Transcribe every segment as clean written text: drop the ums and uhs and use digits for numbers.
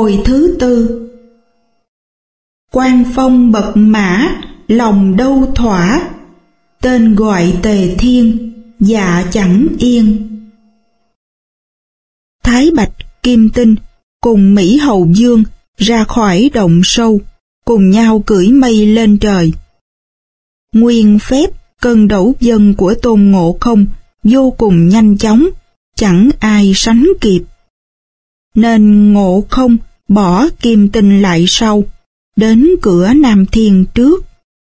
Hồi thứ tư. Quan phong bật mã, lòng đâu thỏa, tên gọi Tề Thiên, dạ chẳng yên. Thái Bạch, Kim Tinh cùng Mỹ Hầu Dương ra khỏi động sâu, cùng nhau cưỡi mây lên trời. Nguyên phép cơn đẩu dân của Tôn Ngộ Không vô cùng nhanh chóng, chẳng ai sánh kịp. Nên Ngộ Không bỏ Kim Tinh lại sau, đến cửa Nam Thiên trước.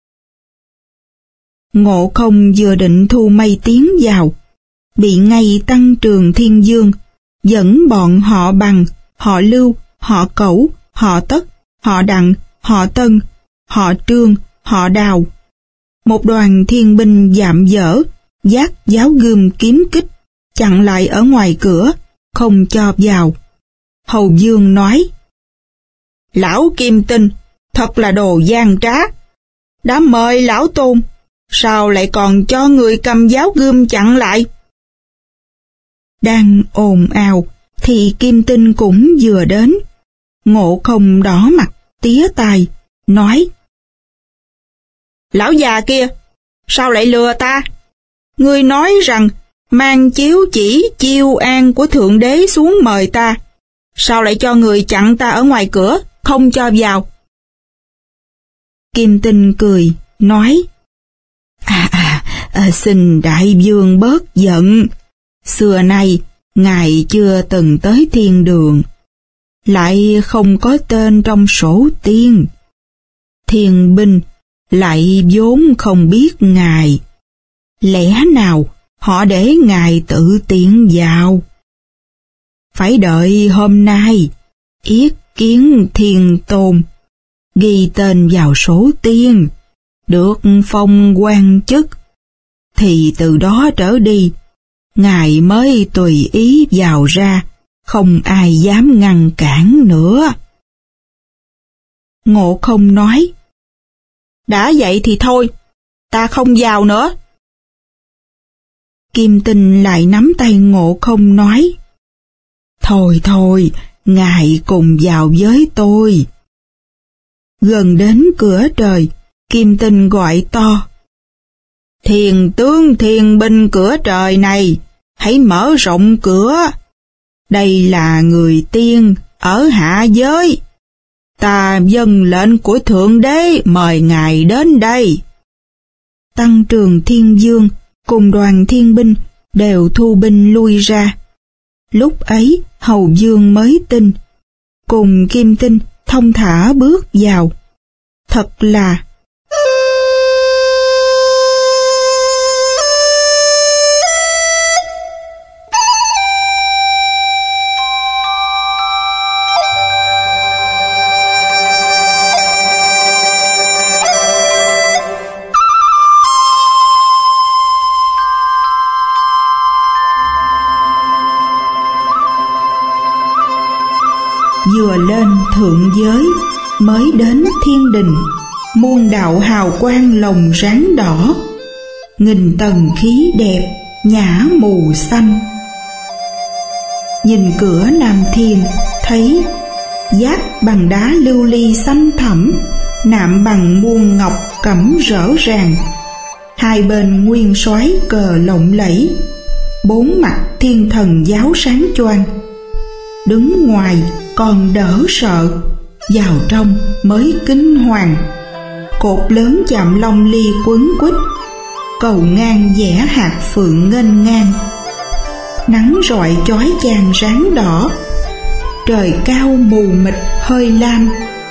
Ngộ Không vừa định thu mây tiến vào, bị ngay Tăng Trường Thiên Dương dẫn bọn họ Bằng, họ Lưu, họ Cẩu, họ Tất, họ Đặng, họ Tân, họ Trương, họ Đào, một đoàn thiên binh dạm dở, vác giáo gươm kiếm kích, chặn lại ở ngoài cửa, không cho vào. Hầu Dương nói: Lão Kim Tinh thật là đồ gian trá, đã mời lão Tôn, sao lại còn cho người cầm giáo gươm chặn lại? Đang ồn ào thì Kim Tinh cũng vừa đến. Ngộ Không đỏ mặt tía tai, nói: Lão già kia, sao lại lừa ta? Ngươi nói rằng mang chiếu chỉ chiêu an của Thượng Đế xuống mời ta, sao lại cho người chặn ta ở ngoài cửa, không cho vào? Kim Tinh cười, nói: Xin đại vương bớt giận. Xưa nay, ngài chưa từng tới thiên đường, lại không có tên trong sổ tiên. Thiên binh lại vốn không biết ngài, lẽ nào họ để ngài tự tiện vào? Phải đợi hôm nay, yết kiến Thiên Tôn, ghi tên vào sổ tiên, được phong quan chức, thì từ đó trở đi, ngài mới tùy ý vào ra, không ai dám ngăn cản nữa. Ngộ Không nói: Đã vậy thì thôi, ta không vào nữa. Kim Tinh lại nắm tay Ngộ Không nói: Thôi, ngài cùng vào với tôi. Gần đến cửa trời, Kim Tinh gọi to: Thiền tướng thiền binh cửa trời này, hãy mở rộng cửa. Đây là người tiên ở hạ giới. Ta vâng lệnh của Thượng Đế mời ngài đến đây. Tăng Trường Thiên Dương cùng đoàn thiên binh đều thu binh lui ra. Lúc ấy Hầu Dương mới tin, cùng Kim Tinh thông thả bước vào. Thật là vừa lên thượng giới, mới đến thiên đình, muôn đạo hào quang lồng ráng đỏ, nghìn tầng khí đẹp, nhã mù xanh. Nhìn cửa Nam Thiên, thấy giáp bằng đá lưu ly xanh thẳm, nạm bằng muôn ngọc cẩm rỡ ràng, hai bên nguyên soái cờ lộng lẫy, bốn mặt thiên thần giáo sáng choang. Đứng ngoài còn đỡ sợ, vào trong mới kinh hoàng. Cột lớn chạm long ly quấn quýt, cầu ngang vẽ hạt phượng nghênh ngang. Nắng rọi chói chang ráng đỏ, trời cao mù mịt hơi lam.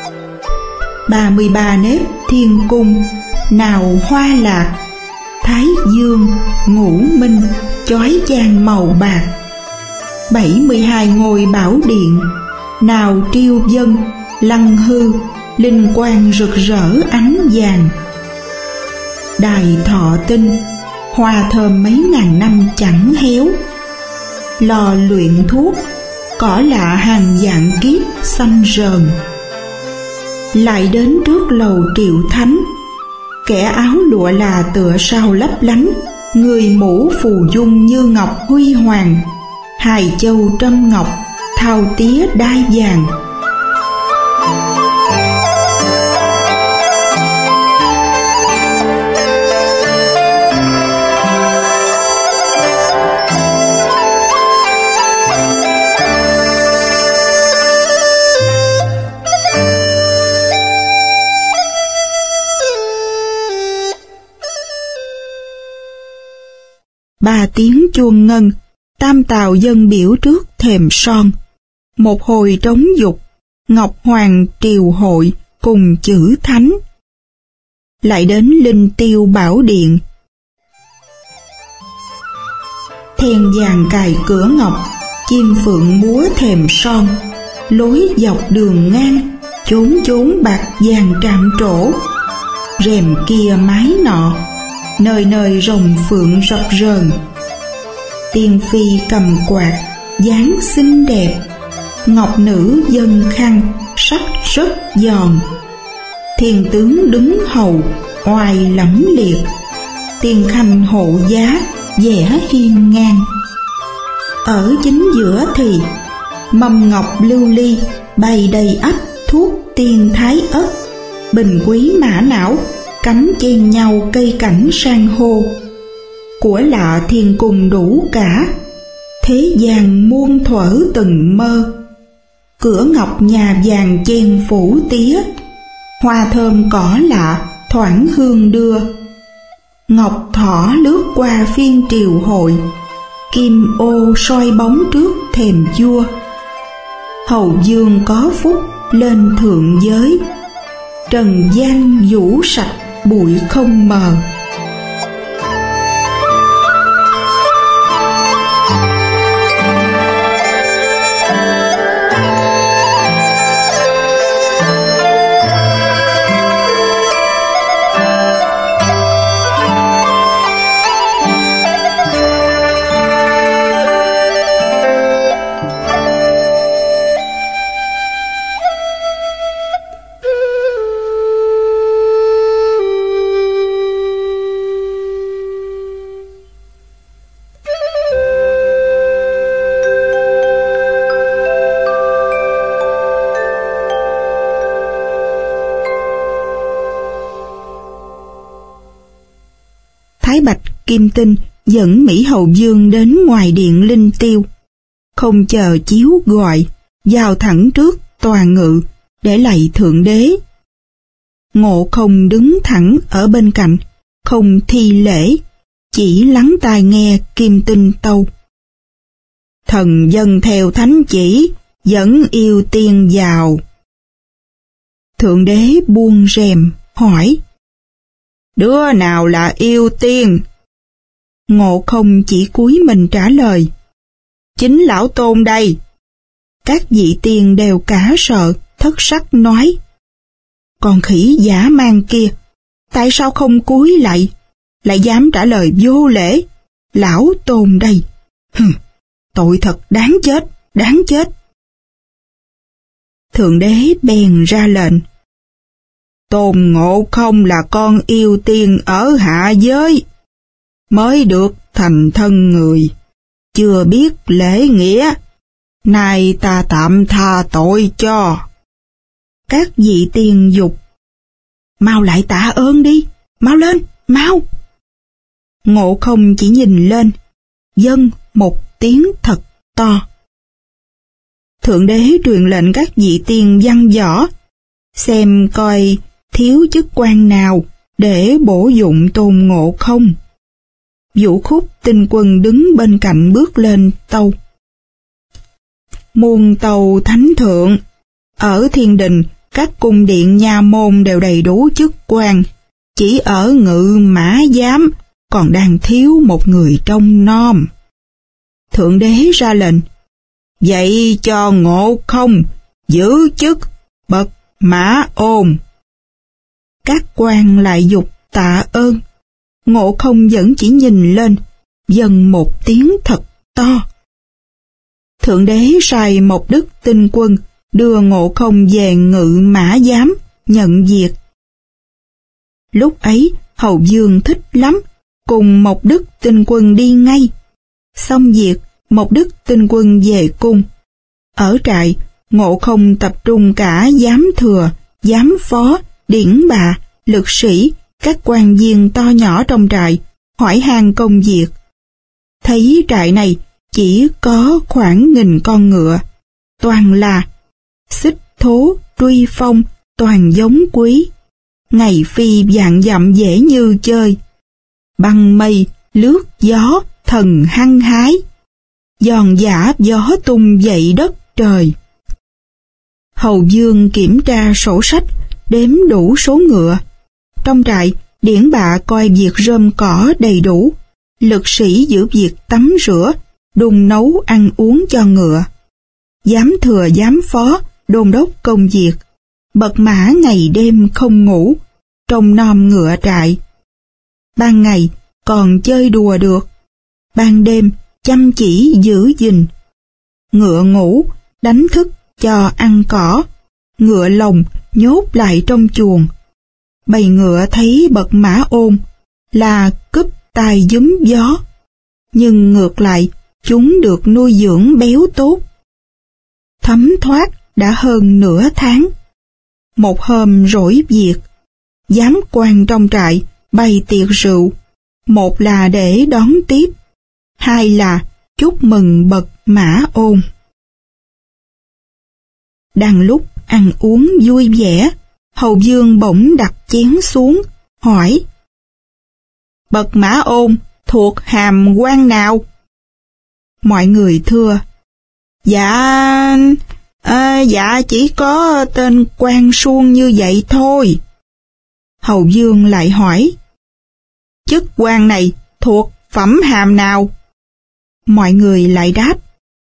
33 nếp thiên cung, nào hoa lạc, thái dương, ngũ minh, chói chang màu bạc. 72 ngôi bảo điện, nào triêu dân, lăng hư, linh quang rực rỡ ánh vàng. Đài thọ tinh, hoa thơm mấy ngàn năm chẳng héo. Lò luyện thuốc, cỏ lạ hàng vạn kiếp xanh rờn. Lại đến trước lầu Triệu Thánh, kẻ áo lụa là tựa sao lấp lánh, người mũ phù dung như ngọc huy hoàng, hài châu trâm ngọc, thao tía đai vàng. 3 tiếng chuông ngân, tam tào dân biểu trước thềm son. Một hồi trống dục, Ngọc Hoàng triều hội cùng chữ thánh. Lại đến Linh Tiêu Bảo Điện. Then vàng cài cửa ngọc, chim phượng múa thềm son. Lối dọc đường ngang, chốn chốn bạc vàng trạm trổ. Rèm kia mái nọ, nơi nơi rồng phượng rập rờn. Tiên phi cầm quạt, dáng xinh đẹp. Ngọc nữ dâng khăn, sắc rất giòn. Thiên tướng đứng hầu, oai lẫm liệt. Tiên khanh hộ giá, vẻ hiên ngang. Ở chính giữa thì mâm ngọc lưu ly, bày đầy ắp thuốc tiên thái ất. Bình quý mã não, cắm chen nhau cây cảnh san hô. Của lạ thiên cung đủ cả, thế gian muôn thuở từng mơ. Cửa ngọc nhà vàng chen phủ tía, hoa thơm cỏ lạ thoảng hương đưa. Ngọc thỏ lướt qua phiên triều hội, kim ô soi bóng trước thềm vua. Hầu dương có phúc lên thượng giới, trần gian vũ sạch bụi không mờ. Thái Bạch Kim Tinh dẫn Mỹ Hầu Dương đến ngoài điện Linh Tiêu, không chờ chiếu gọi, vào thẳng trước tòa ngự để lạy thượng đế. Ngộ Không đứng thẳng ở bên cạnh, không thi lễ, chỉ lắng tai nghe Kim Tinh tâu. Thần dân theo thánh chỉ, dẫn yêu tiên vào. Thượng đế buông rèm, hỏi: Đứa nào là yêu tiên? Ngộ Không chỉ cúi mình trả lời: Chính lão tôn đây. Các vị tiên đều cả sợ, thất sắc nói: Con khỉ dã man kia, tại sao không cúi lạy, lại dám trả lời vô lễ? Lão tôn đây. Tội thật đáng chết, đáng chết. Thượng đế bèn ra lệnh: Tôn Ngộ Không là con yêu tiên ở hạ giới, mới được thành thân người, chưa biết lễ nghĩa, nay ta tạm tha tội cho. Các vị tiên dục: Mau lại tạ ơn đi, mau lên, mau. Ngộ Không chỉ nhìn lên, dâng một tiếng thật to. Thượng đế truyền lệnh các vị tiên văn võ, xem coi thiếu chức quan nào để bổ dụng Tôn Ngộ Không. Vũ Khúc Tinh Quân đứng bên cạnh bước lên tâu: Muôn tâu thánh thượng, ở thiên đình các cung điện nha môn đều đầy đủ chức quan, chỉ ở ngự mã giám còn đang thiếu một người trông nom. Thượng đế ra lệnh: Vậy cho Ngộ Không giữ chức bậc mã ôn. Các quan lại dục tạ ơn. Ngộ Không vẫn chỉ nhìn lên, dần một tiếng thật to. Thượng đế sai Mộc Đức Tinh Quân đưa Ngộ Không về ngự mã giám, nhận việc. Lúc ấy, Hầu Dương thích lắm, cùng Mộc Đức Tinh Quân đi ngay. Xong việc, Mộc Đức Tinh Quân về cung. Ở trại, Ngộ Không tập trung cả giám thừa, giám phó, điển bà, lực sĩ, các quan viên to nhỏ trong trại, hỏi han công việc. Thấy trại này chỉ có khoảng 1000 con ngựa, toàn là xích thố, truy phong, toàn giống quý. Ngày phi vạn dặm dễ như chơi. Băng mây, lướt gió, thật thần hăng hái. Giòn giã gió tung dậy đất trời. Hầu Dương kiểm tra sổ sách, đếm đủ số ngựa. Trong trại, điển bạ coi việc rơm cỏ đầy đủ, lực sĩ giữ việc tắm rửa, đun nấu ăn uống cho ngựa. Giám thừa giám phó, đôn đốc công việc, bật mã ngày đêm không ngủ, trông nom ngựa trại. Ban ngày còn chơi đùa được, ban đêm chăm chỉ giữ gìn. Ngựa ngủ, đánh thức cho ăn cỏ, ngựa lồng nhốt lại trong chuồng. Bầy ngựa thấy bật mã ôn là cúp tai giúm gió, nhưng ngược lại chúng được nuôi dưỡng béo tốt. Thấm thoát đã hơn nửa tháng. Một hôm rỗi việc, giám quan trong trại bày tiệc rượu, một là để đón tiếp, hai là chúc mừng bật mã ôn. Đang lúc ăn uống vui vẻ, Hầu Dương bỗng đặt chén xuống, hỏi: Bật mã ôn thuộc hàm quan nào? Mọi người thưa: Dạ chỉ có tên quan suông như vậy thôi. Hầu Dương lại hỏi: Chức quan này thuộc phẩm hàm nào? Mọi người lại đáp: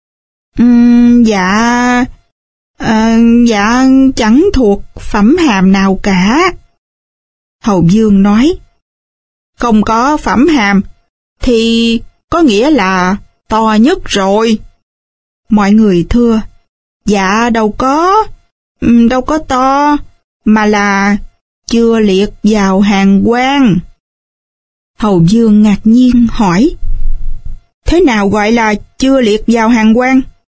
Dạ chẳng thuộc phẩm hàm nào cả. Hầu Dương nói: Không có phẩm hàm thì có nghĩa là to nhất rồi. Mọi người thưa: Dạ đâu có to, mà là chưa liệt vào hàng quan. Hầu Dương ngạc nhiên hỏi: Thế nào gọi là chưa liệt vào hàng quan?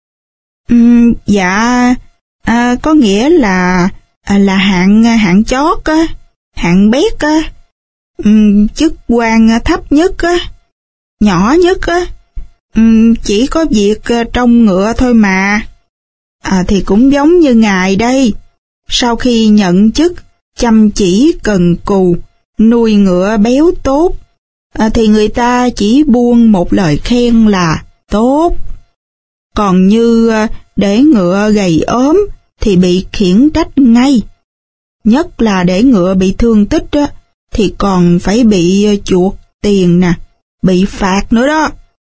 Có nghĩa là hạng chót á, hạng bét á, chức quan thấp nhất á, nhỏ nhất á, chỉ có việc trông ngựa thôi mà. Thì cũng giống như ngài đây, sau khi nhận chức chăm chỉ cần cù, nuôi ngựa béo tốt, thì người ta chỉ buông một lời khen là tốt. Còn như để ngựa gầy ốm thì bị khiển trách ngay. Nhất là để ngựa bị thương tích á, thì còn phải bị chuộc tiền nè, bị phạt nữa đó.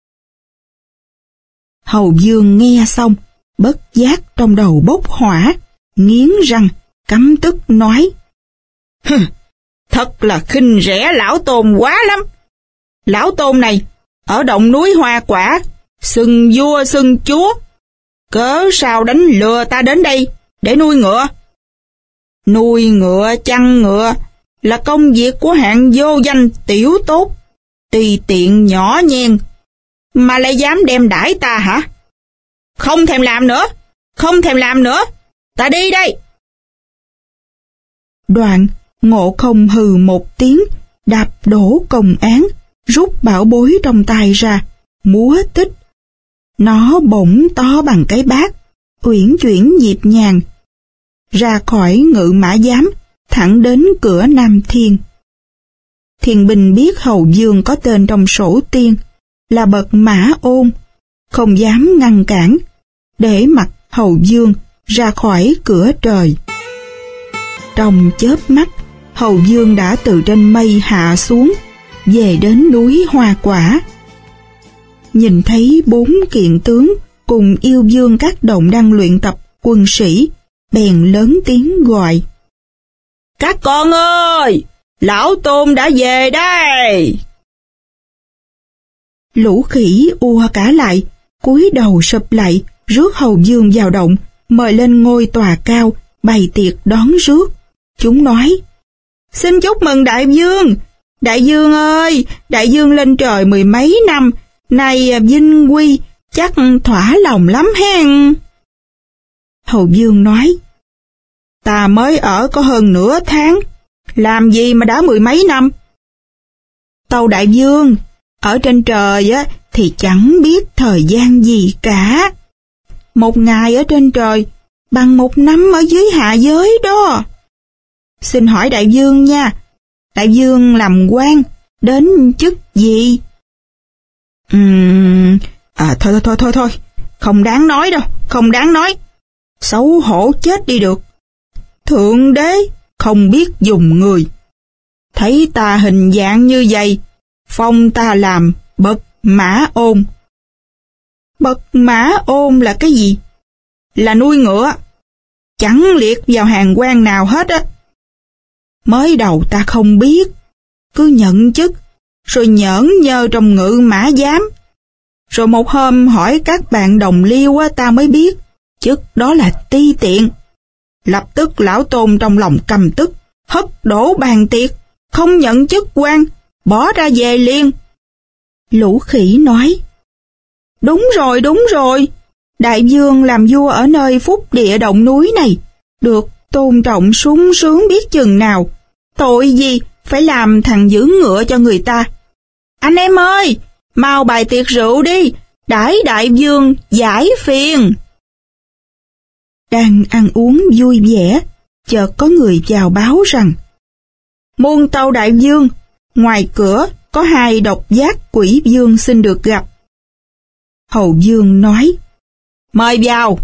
Hầu Dương nghe xong, bất giác trong đầu bốc hỏa, nghiến răng, căm tức nói: Thật là khinh rẻ lão Tôn quá lắm. Lão Tôn này ở động núi Hoa Quả, xưng vua xưng chúa, cớ sao đánh lừa ta đến đây để nuôi ngựa? Nuôi ngựa chăn ngựa là công việc của hạng vô danh tiểu tốt, tùy tiện nhỏ nhen, mà lại dám đem đãi ta hả? Không thèm làm nữa, ta đi đây. Đoạn Ngộ Không hừ một tiếng, đạp đổ công án, rút bảo bối trong tay ra, múa tích. Nó bỗng to bằng cái bát, uyển chuyển nhịp nhàng, ra khỏi ngự mã giám, thẳng đến cửa Nam Thiên. Thiên binh biết Hầu Dương có tên trong sổ tiên là bật mã ôn, không dám ngăn cản, để mặc Hầu Dương ra khỏi cửa trời. Trong chớp mắt, Hầu Dương đã từ trên mây hạ xuống, về đến núi Hoa Quả. Nhìn thấy 4 kiện tướng cùng yêu dương các động đang luyện tập quân sĩ, bèn lớn tiếng gọi: Các con ơi, lão Tôn đã về đây. Lũ khỉ ùa cả lại, cúi đầu sụp lại, rước Hầu Dương vào động, mời lên ngôi tòa cao, bày tiệc đón rước. Chúng nói: Xin chúc mừng đại vương. Đại vương ơi, đại vương lên trời 10 mấy năm, này vinh quy chắc thỏa lòng lắm hen. Hầu Dương nói: Ta mới ở có hơn nửa tháng, làm gì mà đã 10 mấy năm? Tâu đại vương, ở trên trời á thì chẳng biết thời gian gì cả. Một ngày ở trên trời bằng 1 năm ở dưới hạ giới đó. Xin hỏi đại vương nha, đại vương làm quan đến chức gì? Thôi, không đáng nói đâu, không đáng nói. Xấu hổ chết đi được. Thượng đế không biết dùng người. Thấy ta hình dạng như vậy, phong ta làm bậc mã ôn. Bậc mã ôn là cái gì? Là nuôi ngựa. Chẳng liệt vào hàng quan nào hết á. Mới đầu ta không biết, cứ nhận chức, rồi nhởn nhơ trong ngự mã giám. Rồi một hôm hỏi các bạn đồng liêu á, ta mới biết, chức đó là ti tiện. Lập tức lão Tôn trong lòng căm tức, hất đổ bàn tiệc, không nhận chức quan, bỏ ra về liền. Lũ khỉ nói, đúng rồi, đại vương làm vua ở nơi phúc địa động núi này, được tôn trọng sung sướng biết chừng nào, tội gì phải làm thằng giữ ngựa cho người ta. Anh em ơi, mau bày tiệc rượu đi, đãi đại vương giải phiền. Đang ăn uống vui vẻ, chợt có người chào báo rằng, muôn tâu đại vương, ngoài cửa có 2 độc giác quỷ vương xin được gặp. Hầu vương nói, mời vào.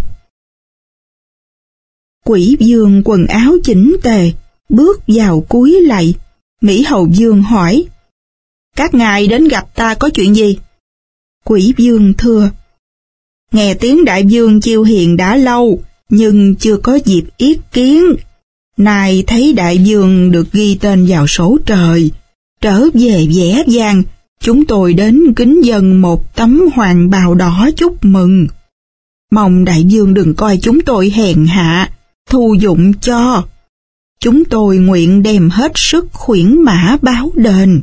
Quỷ vương quần áo chỉnh tề, bước vào cúi lạy. Mỹ hầu vương hỏi, các ngài đến gặp ta có chuyện gì? Quỷ vương thưa, nghe tiếng đại vương chiêu hiền đã lâu, nhưng chưa có dịp yết kiến. Nay thấy đại vương được ghi tên vào sổ trời, trở về vẻ vang, chúng tôi đến kính dâng một tấm hoàng bào đỏ chúc mừng. Mong đại vương đừng coi chúng tôi hèn hạ, thu dụng cho. Chúng tôi nguyện đem hết sức khuyển mã báo đền.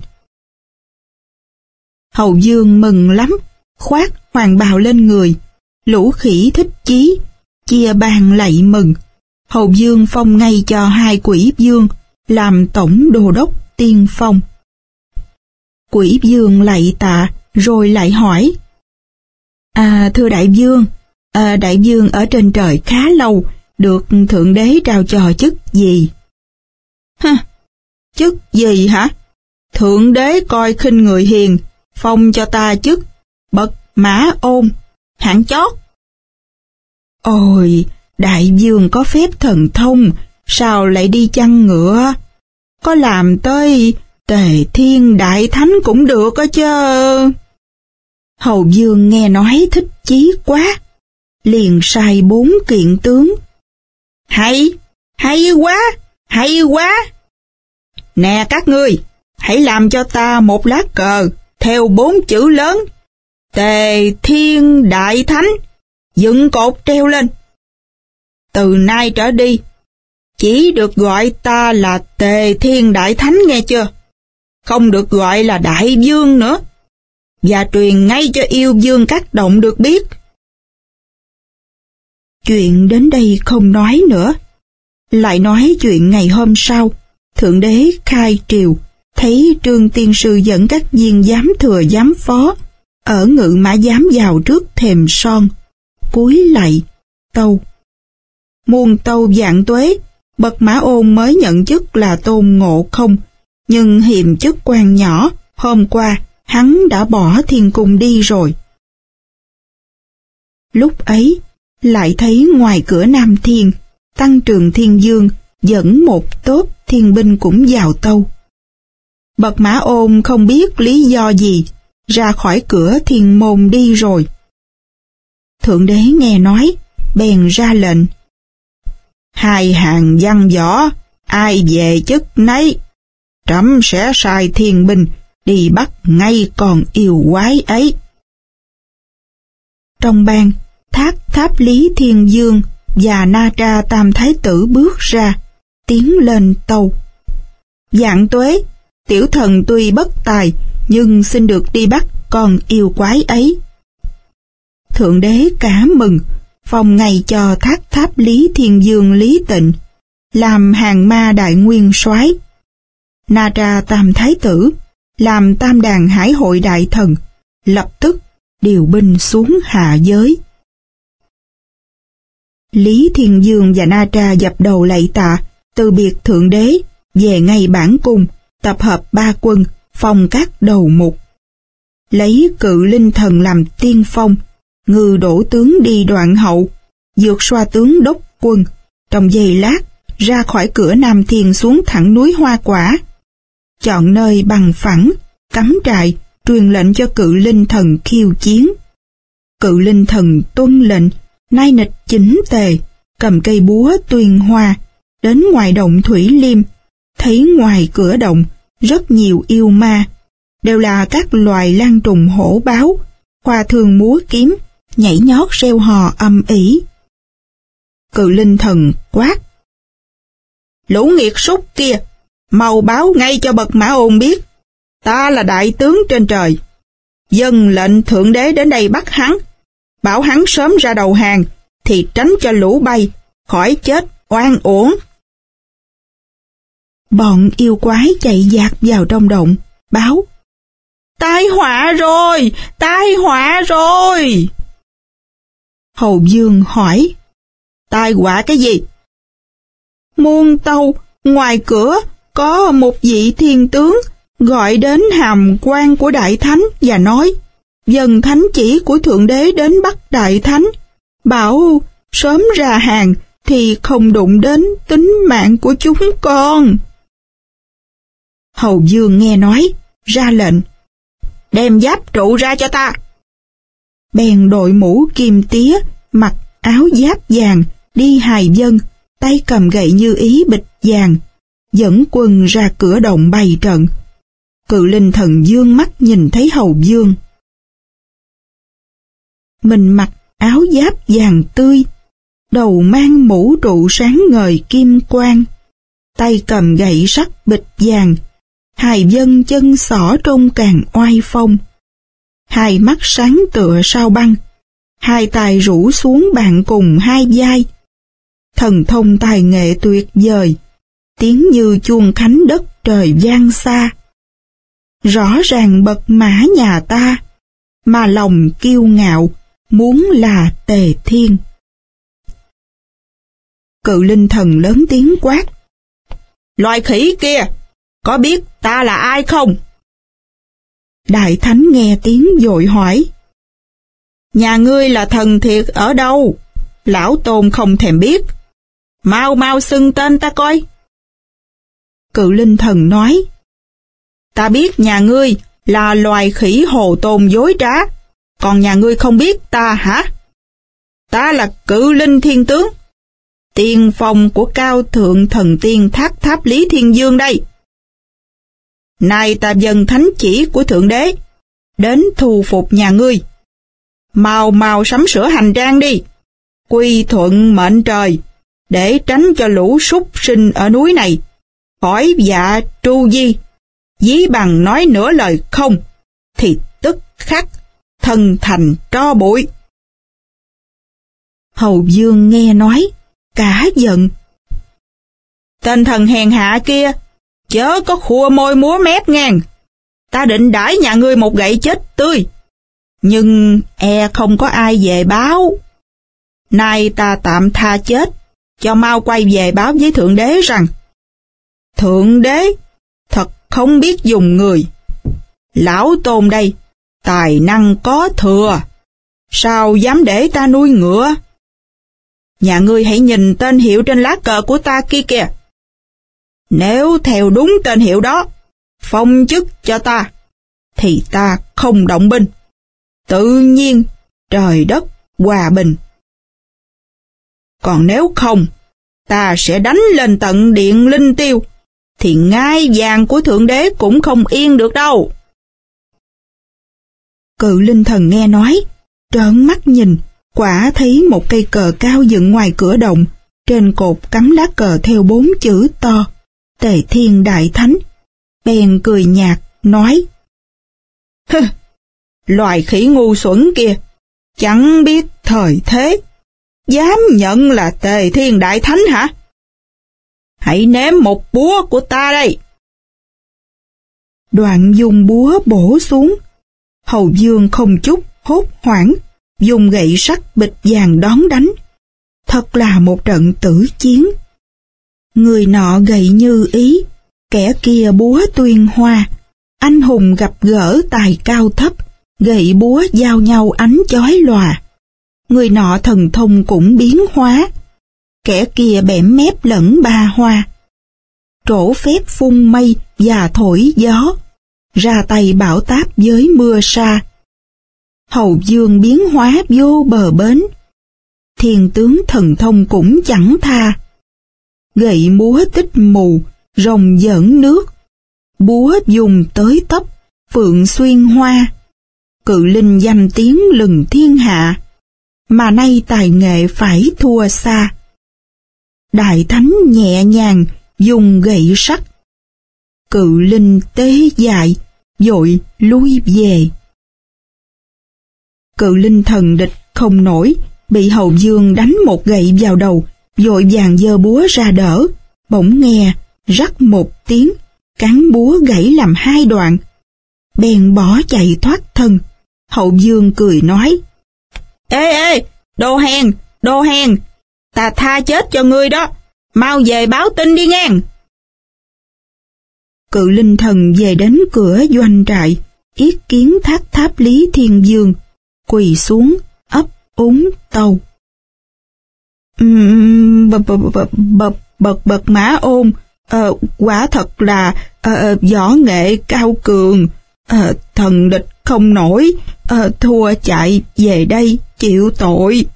Hầu vương mừng lắm, khoác hoàng bào lên người. Lũ khỉ thích chí, chia bàn lạy mừng. Hầu vương phong ngay cho 2 quỷ vương làm tổng đô đốc tiên phong. Quỷ vương lạy tạ rồi lại hỏi, thưa đại vương, đại vương ở trên trời khá lâu, được thượng đế trao cho chức gì? Chức gì hả? Thượng đế coi khinh người hiền, phong cho ta chức bậc mã ôn, hạng chót. Ôi, đại vương có phép thần thông, sao lại đi chăn ngựa? Có làm tới Tề Thiên Đại Thánh cũng được á chứ. Hầu vương nghe nói thích chí quá, liền sai 4 kiện tướng. Hay quá. Nè các ngươi, hãy làm cho ta một lá cờ, theo 4 chữ lớn, Tề Thiên Đại Thánh, dựng cột treo lên. Từ nay trở đi, chỉ được gọi ta là Tề Thiên Đại Thánh nghe chưa? Không được gọi là Đại Vương nữa. Và truyền ngay cho yêu vương các động được biết. Chuyện đến đây không nói nữa. Lại nói chuyện ngày hôm sau, Thượng đế khai triều, thấy Trương Tiên Sư dẫn các viên giám thừa giám phó ở ngự mã giám vào trước thềm son, cúi lạy, tâu. Muôn tâu vạn tuế, bậc mã ôn mới nhận chức là Tôn Ngộ Không, nhưng hiềm chức quan nhỏ, hôm qua hắn đã bỏ thiên cung đi rồi. Lúc ấy, lại thấy ngoài cửa Nam Thiên, Tăng Trường Thiên Dương dẫn một tốp thiên binh cũng vào tâu. Bậc mã ôn không biết lý do gì, ra khỏi cửa thiên môn đi rồi. Thượng đế nghe nói, bèn ra lệnh. 2 hàng văn võ, ai về chức nấy. Trẫm sẽ sai thiên binh đi bắt ngay con yêu quái ấy. Trong ban, Thác Tháp Lý Thiên Dương và Na Tra Tam Thái Tử bước ra, tiến lên tâu. Vạn tuế, tiểu thần tuy bất tài, nhưng xin được đi bắt con yêu quái ấy. Thượng đế cả mừng, phong ngày cho Thác Tháp Lý Thiên Dương Lý Tịnh, làm hàng ma đại nguyên soái. Na Tra Tam Thái Tử, làm tam đàn hải hội đại thần, lập tức điều binh xuống hạ giới. Lý Thiên Dương và Na Tra dập đầu lạy tạ, từ biệt Thượng đế, về ngay bản cung, tập hợp 3 quân, phong các đầu mục. lấy Cự Linh Thần làm tiên phong, Ngư đổ tướng đi đoạn hậu, vượt xoa tướng đốc quân, trong giây lát ra khỏi cửa Nam Thiên xuống thẳng núi Hoa Quả. Chọn nơi bằng phẳng, cắm trại, truyền lệnh cho Cự Linh Thần khiêu chiến. Cự Linh Thần tuân lệnh, nai nịch chỉnh tề, cầm cây búa tuyền hoa, đến ngoài động Thủy Liêm, thấy ngoài cửa động rất nhiều yêu ma, đều là các loài lang trùng hổ báo, khoa thường múa kiếm, nhảy nhót reo hò âm ỉ. Cự Linh Thần quát: "Lũ nghiệt súc kia, mau báo ngay cho bậc Mã Ôn biết, ta là đại tướng trên trời. Dâng lệnh thượng đế đến đây bắt hắn, bảo hắn sớm ra đầu hàng, thì tránh cho lũ bay, khỏi chết oan uổng." Bọn yêu quái chạy dạt vào trong động, báo: "Tai họa rồi, tai họa rồi!" Hầu Dương hỏi: "Tai họa cái gì?" "Muôn tâu, ngoài cửa có một vị thiên tướng gọi đến hàm quan của Đại Thánh và nói, dần thánh chỉ của Thượng Đế đến bắt Đại Thánh, bảo sớm ra hàng thì không đụng đến tính mạng của chúng con." Hầu Dương nghe nói, ra lệnh: "Đem giáp trụ ra cho ta." Bèn đội mũ kim tía, mặc áo giáp vàng, đi hài dân, tay cầm gậy như ý bịch vàng, dẫn quân ra cửa động bày trận. Cự Linh Thần dương mắt nhìn thấy Hầu Dương. Mình mặc áo giáp vàng tươi, đầu mang mũ trụ sáng ngời kim quang, tay cầm gậy sắt bịch vàng, hài dân chân xỏ trông càng oai phong. Hai mắt sáng tựa sao băng, hai tài rủ xuống bàn cùng hai vai. Thần thông tài nghệ tuyệt vời, tiếng như chuông khánh đất trời vang xa. Rõ ràng bậc mã nhà ta, mà lòng kiêu ngạo, muốn là Tề Thiên. Cự Linh Thần lớn tiếng quát: "Loài khỉ kia, có biết ta là ai không?" Đại Thánh nghe tiếng vội hỏi: "Nhà ngươi là thần thiệt ở đâu? Lão Tôn không thèm biết. Mau mau xưng tên ta coi." Cự Linh Thần nói: "Ta biết nhà ngươi là loài khỉ Hồ Tôn dối trá, còn nhà ngươi không biết ta hả? Ta là Cự Linh Thiên Tướng, tiên phong của cao thượng thần tiên Thác Tháp Lý Thiên Dương đây. Nay ta dâng thánh chỉ của Thượng Đế, đến thu phục nhà ngươi. Mau mau sắm sửa hành trang đi, quy thuận mệnh trời, để tránh cho lũ súc sinh ở núi này khỏi dạ tru di, dí bằng nói nửa lời không, thì tức khắc thân thành tro bụi." Hầu Dương nghe nói, cả giận: "Tên thần hèn hạ kia, chớ có khua môi múa mép ngang. Ta định đãi nhà ngươi một gậy chết tươi, nhưng e không có ai về báo. Nay ta tạm tha chết, cho mau quay về báo với Thượng Đế rằng, Thượng Đế thật không biết dùng người. Lão Tôn đây, tài năng có thừa, sao dám để ta nuôi ngựa? Nhà ngươi hãy nhìn tên hiệu trên lá cờ của ta kia kìa. Nếu theo đúng tên hiệu đó, phong chức cho ta, thì ta không động binh. Tự nhiên, trời đất hòa bình. Còn nếu không, ta sẽ đánh lên tận điện linh tiêu, thì ngai vàng của Thượng Đế cũng không yên được đâu." Cự Linh Thần nghe nói, trợn mắt nhìn, quả thấy một cây cờ cao dựng ngoài cửa động, trên cột cắm lá cờ theo 4 chữ to: Tề Thiên Đại Thánh. Bèn cười nhạt, nói: "Hừ, loài khỉ ngu xuẩn kia, chẳng biết thời thế, dám nhận là Tề Thiên Đại Thánh hả? Hãy nếm một búa của ta đây." Đoạn dùng búa bổ xuống. Hầu Dương không chút hốt hoảng, dùng gậy sắt bịch vàng đón đánh. Thật là một trận tử chiến. Người nọ gậy như ý, kẻ kia búa tuyền hoa. Anh hùng gặp gỡ tài cao thấp, gậy búa giao nhau ánh chói lòa. Người nọ thần thông cũng biến hóa, kẻ kia bẻm mép lẫn ba hoa. Trổ phép phun mây và thổi gió, ra tay bão táp với mưa sa. Hầu Dương biến hóa vô bờ bến, thiên tướng thần thông cũng chẳng tha. Gậy múa tích mù, rồng giỡn nước, búa dùng tới tấp, phượng xuyên hoa. Cự linh danh tiếng lừng thiên hạ, mà nay tài nghệ phải thua xa. Đại thánh nhẹ nhàng dùng gậy sắt, cự linh tế dại vội lui về. Cự linh thần địch không nổi, bị Hầu Dương đánh một gậy vào đầu, vội vàng giơ búa ra đỡ. Bỗng nghe rắc một tiếng, cán búa gãy làm hai đoạn, bèn bỏ chạy thoát thân. Hầu Dương cười nói: Ê, đồ hèn, ta tha chết cho ngươi đó, mau về báo tin đi ngang. Cự linh thần về đến cửa doanh trại, yết kiến thác tháp Lý Thiên Dương, quỳ xuống ấp úng tâu: Bậc Mã Ôn, quả thật là võ nghệ cao cường, thần địch không nổi, thua chạy về đây chịu tội.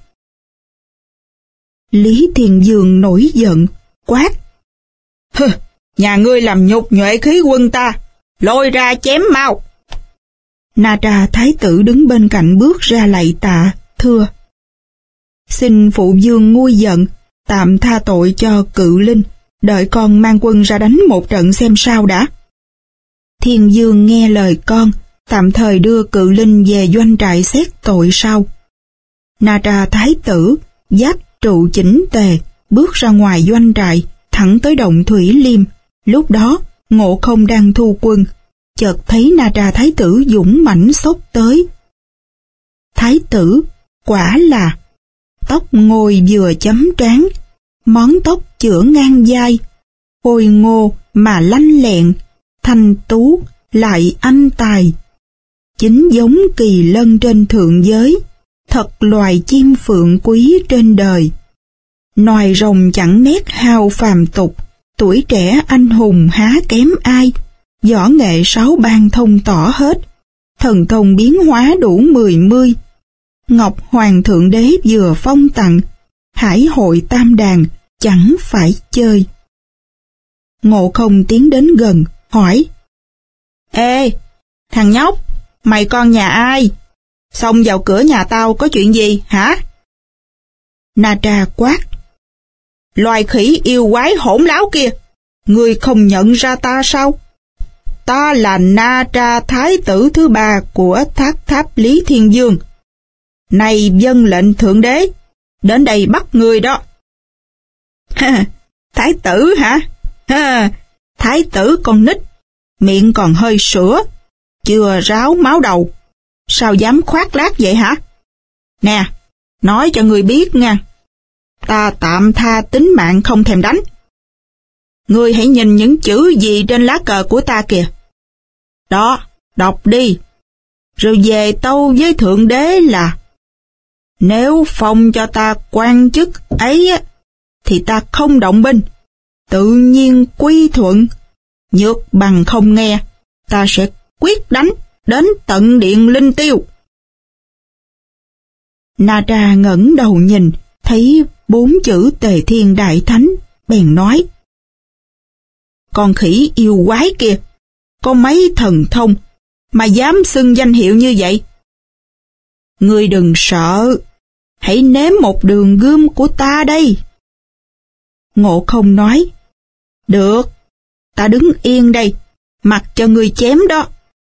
Lý Thiên Dương nổi giận, quát: Nhà ngươi làm nhục nhuệ khí quân ta, lôi ra chém mau. Na Tra thái tử đứng bên cạnh bước ra lạy tạ, thưa: Xin phụ vương nguôi giận, tạm tha tội cho cự linh, đợi con mang quân ra đánh một trận xem sao đã. Thiên Dương nghe lời con, tạm thời đưa cự linh về doanh trại xét tội sau. Na Tra thái tử giáp trụ chỉnh tề, bước ra ngoài doanh trại, thẳng tới động Thủy Liêm. Lúc đó Ngộ Không đang thu quân, chợt thấy Na Tra thái tử dũng mãnh xốc tới. Thái tử quả là tóc ngồi vừa chấm trán, món tóc chữa ngang vai, khôi ngô mà lanh lẹn, thanh tú lại anh tài. Chính giống kỳ lân trên thượng giới, thật loài chim phượng quý trên đời. Nòi rồng chẳng nét hao phàm tục, tuổi trẻ anh hùng há kém ai. Võ nghệ sáu ban thông tỏ hết, thần thông biến hóa đủ 10. Ngọc Hoàng Thượng Đế vừa phong tặng, hải hội tam đàn chẳng phải chơi. Ngộ Không tiến đến gần, hỏi: Ê, thằng nhóc, mày con nhà ai? Xông vào cửa nhà tao có chuyện gì hả? Na Tra quát: Loài khỉ yêu quái hỗn láo kia, ngươi không nhận ra ta sao? Ta là Na Tra thái tử thứ 3 của thác tháp Lý Thiên Dương. Này vâng lệnh Thượng Đế, đến đây bắt ngươi đó. Thái tử hả? Thái tử con nít, miệng còn hơi sữa, chưa ráo máu đầu, sao dám khoác lác vậy hả? Nè, nói cho ngươi biết nha, ta tạm tha tính mạng không thèm đánh. Ngươi hãy nhìn những chữ gì trên lá cờ của ta kìa. Đó, đọc đi, rồi về tâu với Thượng Đế là: Nếu phong cho ta quan chức ấy thì ta không động binh, tự nhiên quy thuận. Nhược bằng không nghe, ta sẽ quyết đánh đến tận điện linh tiêu. Na Tra ngẩng đầu nhìn, thấy 4 chữ Tề Thiên Đại Thánh, bèn nói: Con khỉ yêu quái kia, có mấy thần thông mà dám xưng danh hiệu như vậy? Ngươi đừng sợ, hãy nếm một đường gươm của ta đây. Ngộ Không nói: Được, ta đứng yên đây, mặc cho ngươi chém đó.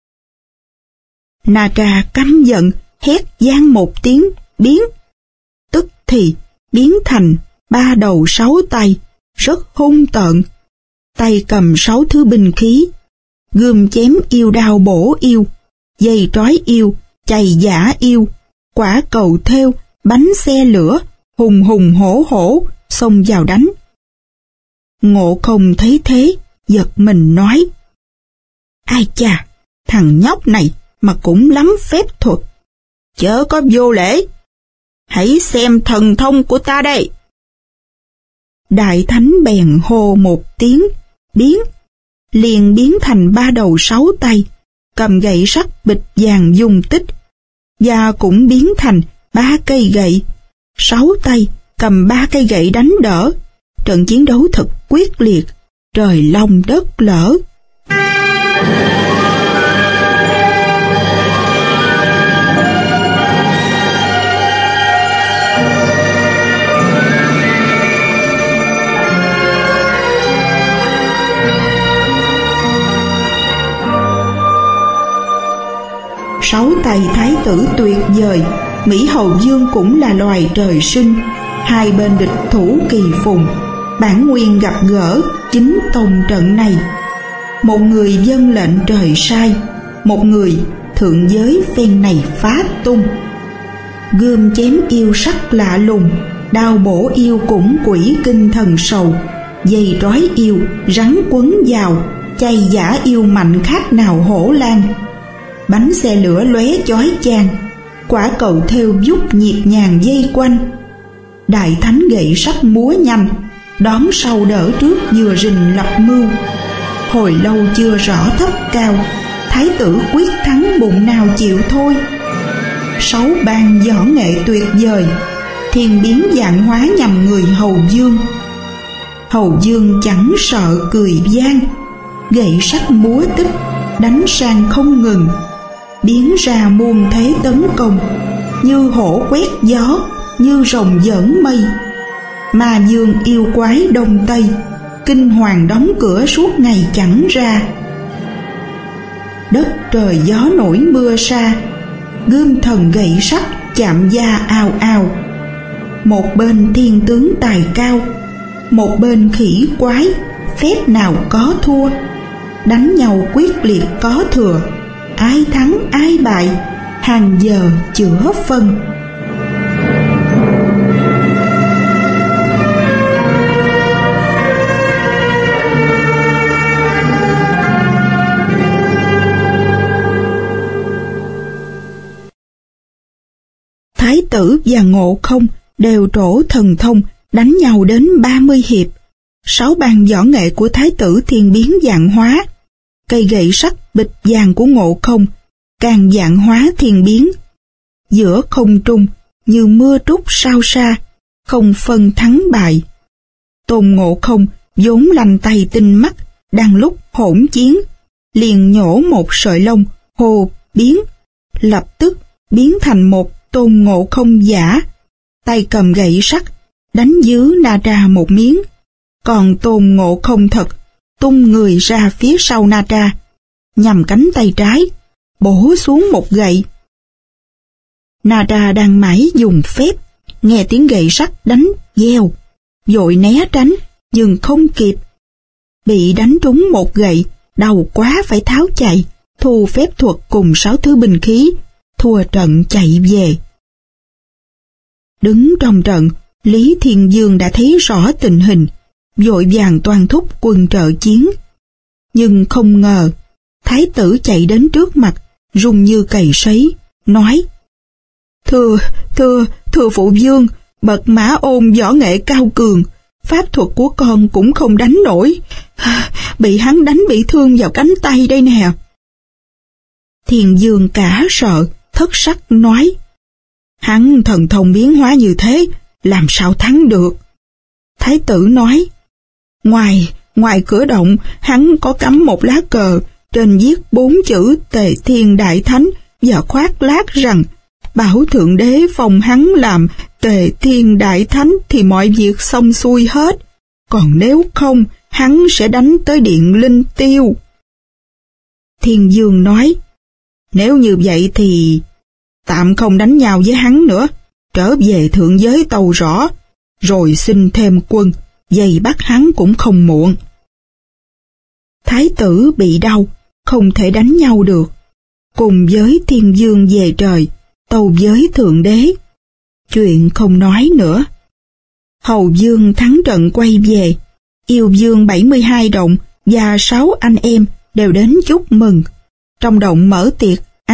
Na Tra căm giận, hét vang một tiếng biến, tức thì biến thành 3 đầu 6 tay, rất hung tợn. Tay cầm 6 thứ binh khí, gươm chém yêu đao bổ yêu, dây trói yêu, chày giả yêu, quả cầu thêu, bánh xe lửa, hùng hùng hổ hổ, xông vào đánh. Ngộ Không thấy thế, giật mình nói: Ai chà, thằng nhóc này mà cũng lắm phép thuật. Chớ có vô lễ. Hãy xem thần thông của ta đây. Đại thánh bèn hô một tiếng, biến, liền biến thành 3 đầu 6 tay, cầm gậy sắt bịch vàng dung tích, và cũng biến thành 3 cây gậy, 6 tay cầm 3 cây gậy đánh đỡ. Trận chiến đấu thật quyết liệt, trời long đất lở. Sáu tay thái tử tuyệt vời, Mỹ Hầu Dương cũng là loài trời sinh. Hai bên địch thủ kỳ phùng, bản nguyên gặp gỡ chính tông trận này. Một người vâng lệnh trời sai, một người thượng giới phen này phá tung. Gươm chém yêu sắc lạ lùng, đao bổ yêu cũng quỷ kinh thần sầu. Dây trói yêu rắn quấn vào, chay giả yêu mạnh khác nào hổ lang. Bánh xe lửa lóe chói chang, quả cầu thêu vút nhịp nhàng dây quanh. Đại thánh gậy sắt múa nhanh, đón sau đỡ trước vừa rình lập mưu. Hồi lâu chưa rõ thấp cao, thái tử quyết thắng bụng nào chịu thôi. 6 ban võ nghệ tuyệt vời, thiên biến vạn hóa nhằm người Hầu Dương. Hầu Dương chẳng sợ cười vang, gậy sắt múa tích, đánh sang không ngừng, biến ra muôn thế tấn công, như hổ quét gió, như rồng giỡn mây. Ma dương yêu quái đông tây, kinh hoàng đóng cửa suốt ngày chẳng ra. Đất trời gió nổi mưa sa, gươm thần gậy sắt chạm da ào ào. Một bên thiên tướng tài cao, một bên khỉ quái, phép nào có thua. Đánh nhau quyết liệt có thừa, ai thắng ai bại, hàng giờ chữa phân. Thái tử và Ngộ Không đều trổ thần thông, đánh nhau đến 30 hiệp. 6 ban võ nghệ của thái tử thiên biến vạn hóa. Cây gậy sắt bịch vàng của Ngộ Không càng vạn hóa thiên biến. Giữa không trung như mưa trút sao xa, không phân thắng bại. Tôn Ngộ Không vốn lành tay tinh mắt, đang lúc hỗn chiến, liền nhổ một sợi lông, hô biến, lập tức biến thành một Tôn Ngộ Không giả, tay cầm gậy sắt, đánh dứ Na Tra một miếng. Còn Tôn Ngộ Không thật tung người ra phía sau Na Tra, nhằm cánh tay trái, bổ xuống một gậy. Na Tra đang mãi dùng phép, nghe tiếng gậy sắt đánh gieo, vội né tránh, nhưng không kịp. Bị đánh trúng một gậy, đau quá phải tháo chạy, thu phép thuật cùng 6 thứ binh khí, thua trận chạy về. Đứng trong trận, Lý Thiên Dương đã thấy rõ tình hình, vội vàng toan thúc quân trợ chiến. Nhưng không ngờ, thái tử chạy đến trước mặt, run như cầy sấy, nói: Thưa phụ vương, bậc Mã Ôn võ nghệ cao cường, pháp thuật của con cũng không đánh nổi, bị hắn đánh bị thương vào cánh tay đây nè. Thiên Dương cả sợ, thất sắc nói: Hắn thần thông biến hóa như thế, làm sao thắng được? Thái tử nói: Ngoài cửa động, hắn có cắm một lá cờ, trên viết 4 chữ Tề Thiên Đại Thánh và khoác lác rằng bảo Thượng Đế phong hắn làm Tề Thiên Đại Thánh thì mọi việc xong xuôi hết, còn nếu không, hắn sẽ đánh tới điện Linh Tiêu. Thiên Dương nói: Nếu như vậy thì tạm không đánh nhau với hắn nữa, trở về thượng giới tâu rõ, rồi xin thêm quân, vây bắt hắn cũng không muộn. Thái tử bị đau, không thể đánh nhau được, cùng với Thiên Dương về trời, tâu với Thượng Đế. Chuyện không nói nữa. Hầu Dương thắng trận quay về, Yêu Dương 72 động và 6 anh em đều đến chúc mừng. Trong động mở tiệc, ăn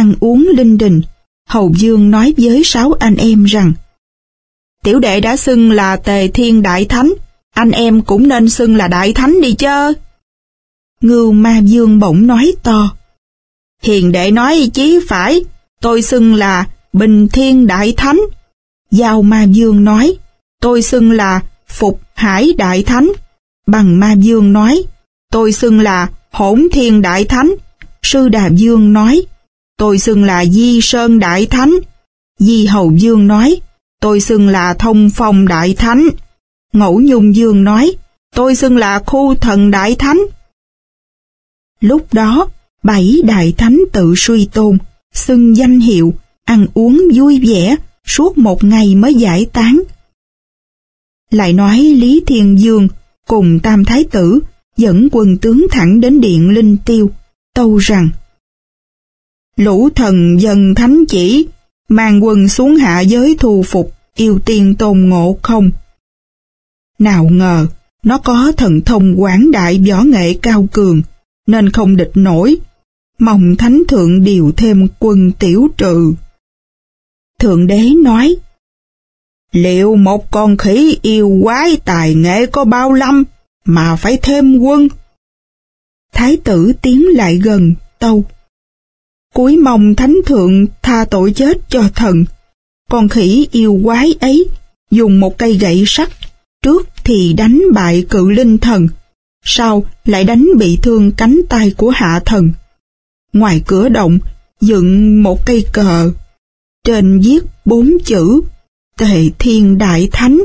ăn uống linh đình, Hầu Dương nói với 6 anh em rằng: Tiểu đệ đã xưng là Tề Thiên Đại Thánh, anh em cũng nên xưng là Đại Thánh đi chớ. Ngưu Ma Vương bỗng nói to: Hiền đệ nói chí phải, tôi xưng là Bình Thiên Đại Thánh. Giao Ma Vương nói: Tôi xưng là Phục Hải Đại Thánh. Bằng Ma Vương nói: Tôi xưng là Hỗn Thiên Đại Thánh. Sư Đà Vương nói: Tôi xưng là Di Sơn Đại Thánh. Di Hầu Vương nói: Tôi xưng là Thông Phong Đại Thánh. Ngẫu Nhung Vương nói: Tôi xưng là Khu Thần Đại Thánh. Lúc đó, 7 đại thánh tự suy tôn, xưng danh hiệu, ăn uống vui vẻ, suốt một ngày mới giải tán. Lại nói Lý Thiên Dương cùng Tam Thái Tử dẫn quân tướng thẳng đến điện Linh Tiêu, tâu rằng: Lũ thần dân thánh chỉ, mang quân xuống hạ giới thu phục yêu tiên Tôn Ngộ Không. Nào ngờ, nó có thần thông quảng đại võ nghệ cao cường, nên không địch nổi, mong thánh thượng điều thêm quân tiểu trừ. Thượng đế nói: Liệu một con khỉ yêu quái tài nghệ có bao lâm mà phải thêm quân? Thái tử tiến lại gần, tâu: Cúi mong thánh thượng tha tội chết cho thần. Con khỉ yêu quái ấy dùng một cây gậy sắt, trước thì đánh bại Cự Linh Thần, sau lại đánh bị thương cánh tay của Hạ Thần. Ngoài cửa động dựng một cây cờ, trên viết 4 chữ Tề Thiên Đại Thánh.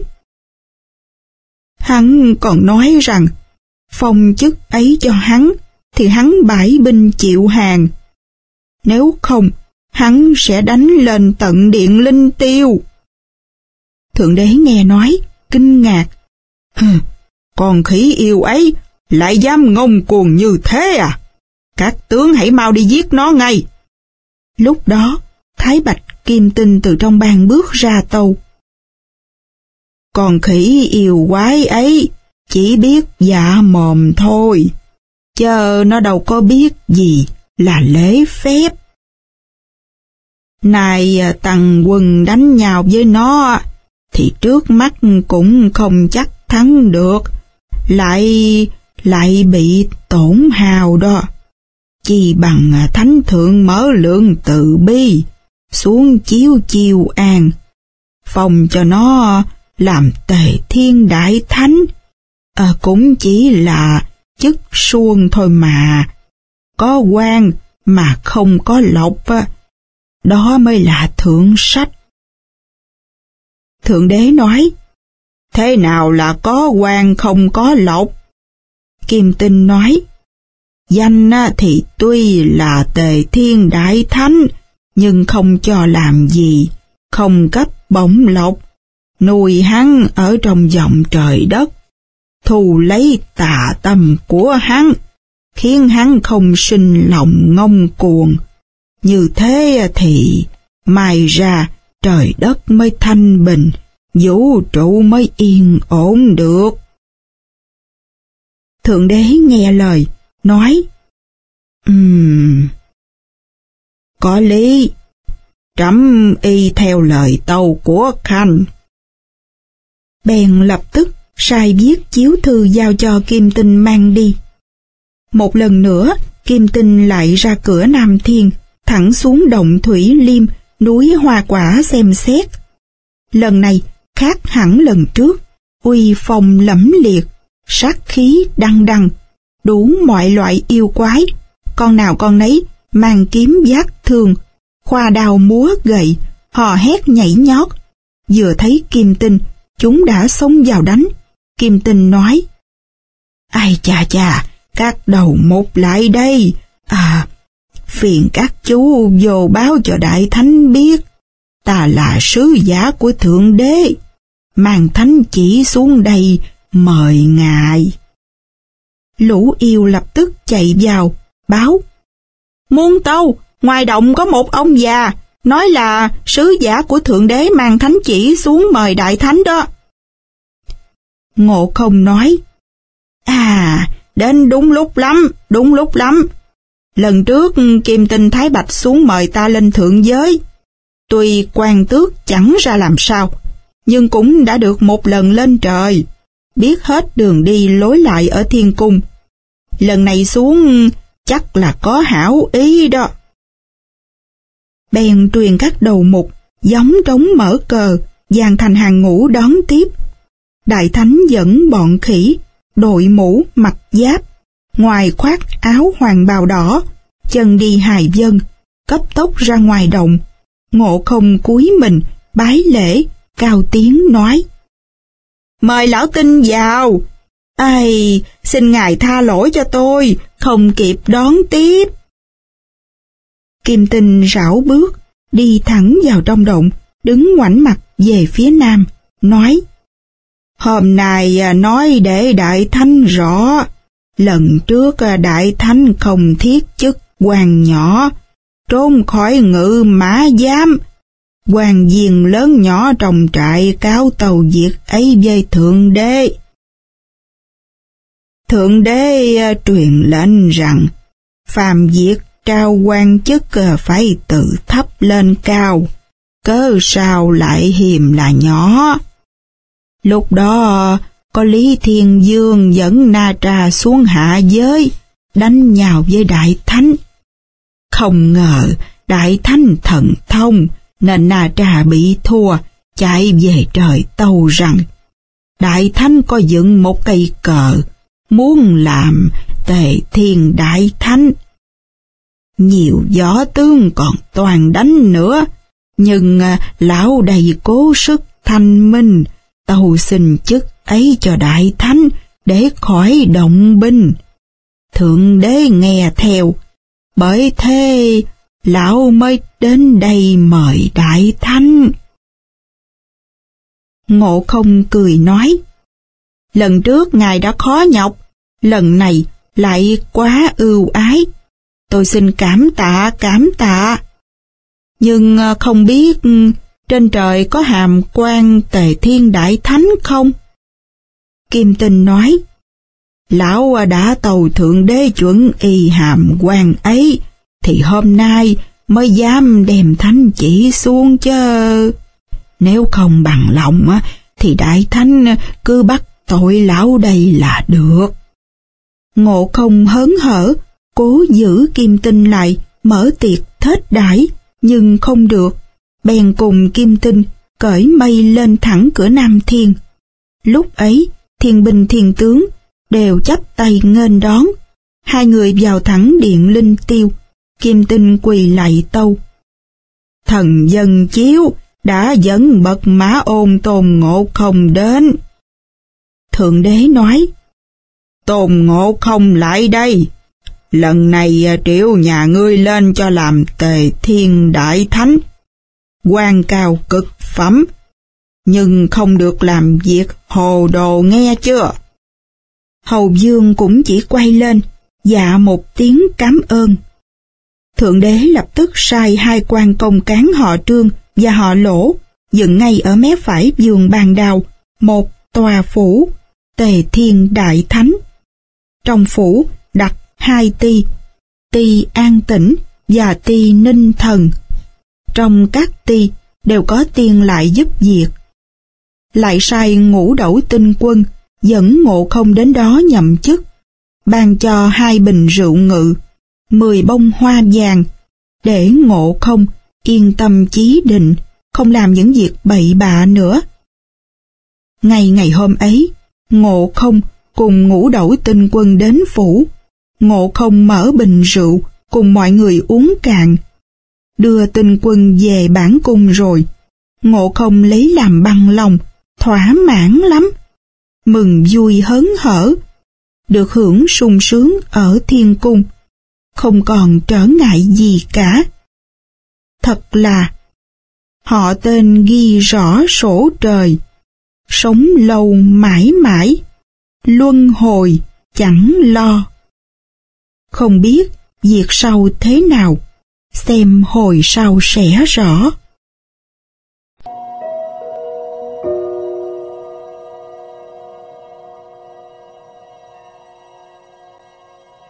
Hắn còn nói rằng phong chức ấy cho hắn thì hắn bãi binh chịu hàng, nếu không hắn sẽ đánh lên tận điện Linh Tiêu. Thượng đế nghe nói kinh ngạc: Con khỉ yêu ấy lại dám ngông cuồng như thế à? Các tướng hãy mau đi giết nó ngay. Lúc đó Thái Bạch Kim Tinh từ trong bang bước ra tâu: Con khỉ yêu quái ấy chỉ biết dạ mồm thôi, chớ nó đâu có biết gì là lễ phép. Này tăng quân đánh nhau với nó thì trước mắt cũng không chắc thắng được, lại bị tổn hào đó. Chỉ bằng thánh thượng mở lượng từ bi xuống chiếu chiêu an, phòng cho nó làm Tề Thiên Đại Thánh, cũng chỉ là chức suông thôi mà. Có quan mà không có lộc, đó mới là thượng sách. Thượng đế nói: Thế nào là có quan không có lộc? Kim Tinh nói: Danh thì tuy là Tề Thiên Đại Thánh, nhưng không cho làm gì, không cấp bổng lộc, nuôi hắn ở trong vòng trời đất, thu lấy tà tâm của hắn, khiến hắn không sinh lòng ngông cuồng. Như thế thì mai ra trời đất mới thanh bình, vũ trụ mới yên ổn được. Thượng đế nghe lời, nói: Có lý, trẫm y theo lời tâu của khanh. Bèn lập tức sai viết chiếu thư giao cho Kim Tinh mang đi. Một lần nữa, Kim Tinh lại ra cửa Nam Thiên, thẳng xuống động Thủy Liêm, núi Hoa Quả xem xét. Lần này khác hẳn lần trước, uy phong lẫm liệt, sát khí đăng đăng, đủ mọi loại yêu quái, con nào con nấy mang kiếm vác thương, khoa đao múa gậy, hò hét nhảy nhót. Vừa thấy Kim Tinh, chúng đã xông vào đánh. Kim Tinh nói: Ai chà chà, các đầu một lại đây, phiền các chú vô báo cho Đại Thánh biết, ta là sứ giả của Thượng Đế, mang thánh chỉ xuống đây mời ngài. Lũ yêu lập tức chạy vào, báo: Muôn tâu, ngoài động có một ông già, nói là sứ giả của Thượng Đế mang thánh chỉ xuống mời Đại Thánh đó. Ngộ Không nói: Đến đúng lúc lắm, Lần trước Kim Tinh Thái Bạch xuống mời ta lên thượng giới. Tuy quan tước chẳng ra làm sao, nhưng cũng đã được một lần lên trời, biết hết đường đi lối lại ở thiên cung. Lần này xuống chắc là có hảo ý đó. Bèn truyền các đầu mục, gióng trống mở cờ, dàn thành hàng ngũ đón tiếp. Đại thánh dẫn bọn khỉ, đội mũ, mặc giáp, ngoài khoác áo hoàng bào đỏ, chân đi hài vân, cấp tốc ra ngoài động. Ngộ Không cúi mình, bái lễ, cao tiếng nói: Mời lão tinh vào. Ai, xin ngài tha lỗi cho tôi, không kịp đón tiếp. Kim Tinh rảo bước, đi thẳng vào trong động, đứng ngoảnh mặt về phía nam, nói: Hôm nay nói để đại thánh rõ. Lần trước đại thánh không thiết chức quan nhỏ, trốn khỏi ngự mã giám. Quan viên lớn nhỏ trong trại cáo tâu việc ấy với Thượng Đế. Thượng Đế truyền lệnh rằng, phàm việc trao quan chức phải tự thấp lên cao, cớ sao lại hiềm là nhỏ. Lúc đó có Lý Thiên Dương dẫn Na Tra xuống hạ giới, đánh nhau với Đại Thánh. Không ngờ Đại Thánh thần thông, nên Na Tra bị thua, chạy về trời tâu rằng Đại Thánh có dựng một cây cờ, muốn làm Tề Thiên Đại Thánh. Nhiều võ tướng còn toàn đánh nữa, nhưng lão đầy cố sức thanh minh, tâu xin chức ấy cho Đại Thánh để khỏi động binh. Thượng Đế nghe theo, bởi thế lão mới đến đây mời Đại Thánh. Ngộ Không cười nói: Lần trước ngài đã khó nhọc, lần này lại quá ưu ái. Tôi xin cảm tạ. Nhưng không biết trên trời có hàm quan Tề Thiên Đại Thánh không? Kim Tinh nói: Lão đã tâu Thượng Đế chuẩn y hàm quan ấy, thì hôm nay mới dám đem thánh chỉ xuống chứ. Nếu không bằng lòng thì Đại Thánh cứ bắt tội lão đây là được. Ngộ Không hớn hở, cố giữ Kim Tinh lại, mở tiệc thết đãi, nhưng không được. Bèn cùng Kim Tinh cởi mây lên thẳng cửa Nam Thiên. Lúc ấy, thiên binh thiên tướng đều chắp tay nghênh đón. Hai người vào thẳng điện linh tiêu. Kim Tinh quỳ lạy tâu: Thần dân chiếu đã dẫn bậc Mã Ôn Tôn Ngộ Không đến. Thượng Đế nói: Tôn Ngộ Không lại đây. Lần này triệu nhà ngươi lên cho làm Tề Thiên Đại Thánh, quan cao cực phẩm, nhưng không được làm việc hồ đồ nghe chưa? Hầu Dương cũng chỉ quay lên, dạ một tiếng cảm ơn. Thượng Đế lập tức sai hai quan công cán họ Trương và họ Lỗ dựng ngay ở mé phải vườn Bàn Đào một tòa phủ Tề Thiên Đại Thánh. Trong phủ đặt hai ty, ty An Tĩnh và ty Ninh Thần. Trong các ty đều có tiên lại giúp việc. Lại sai Ngũ Đẩu Tinh Quân dẫn Ngộ Không đến đó nhậm chức, ban cho 2 bình rượu ngự, 10 bông hoa vàng, để Ngộ Không yên tâm chí định, không làm những việc bậy bạ nữa. Ngày hôm ấy, Ngộ Không cùng Ngũ Đẩu Tinh Quân đến phủ. Ngộ Không mở bình rượu cùng mọi người uống cạn. Đưa Tinh Quân về bản cung rồi, Ngộ Không lấy làm bằng lòng, thỏa mãn lắm, mừng vui hớn hở, được hưởng sung sướng ở thiên cung, không còn trở ngại gì cả. Thật là họ tên ghi rõ sổ trời, sống lâu mãi mãi, luân hồi chẳng lo. Không biết việc sau thế nào, xem hồi sau sẽ rõ.